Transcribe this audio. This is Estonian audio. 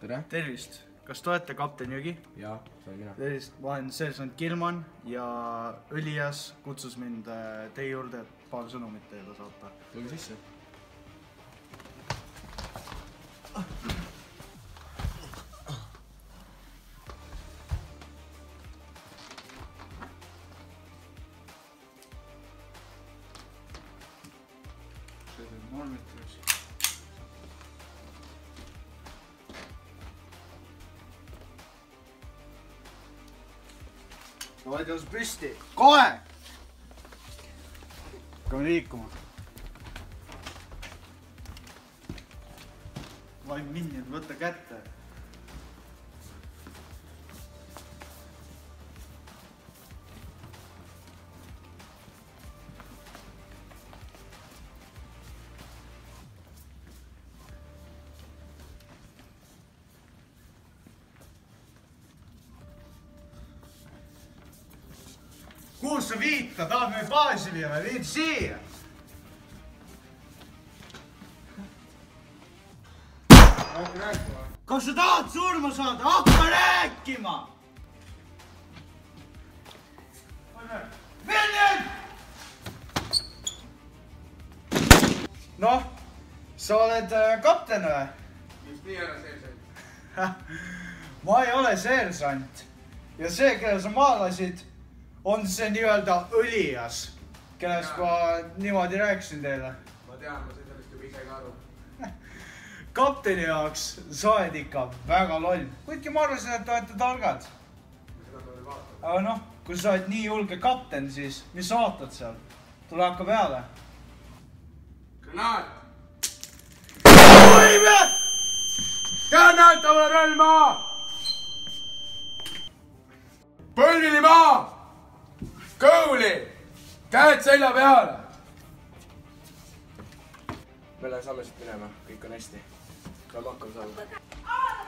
tere! Tervist! Kas te olete kapten Jõgi? Jaa, see olen mina. Tervist! Ma olen seersant Kilman ja Õlias kutsus mind teie juurde, et paar sõnumit teile saata. Tulge sisse. Oled jõus püsti! Kohe! Hakkame liikuma. Vaim minjad, võtta kätte. Kuhu sa viita? Tahad meie baasi viia või? Viid siia! Hakka rääkima. Kas sa tahad surma saada? Hakka rääkima! Minnud! Noh, sa oled kapten või? Just nii ära seersant. Ma ei ole seersant. Ja see, kelle sa maalasid, on see nii-öelda Õlias, kellest ma niimoodi rääkisin teile. Ma tean, ma sain sellest juba ise ka aru. Kapteni jaoks sa oled ikka väga loll. Kuidki ma arvasin, et te olete targad. Seda ma veel vaatan. Aga noh, kui sa oled nii julge kapten, siis mis sa ootad seal? Tule hakka peale. Granaat! Võime! Granaat, ole rõll maa! Põlvili maa! Kõuli! Käed selja peale! Me saame siit minema, kõik on hästi. Saame hakkama saada.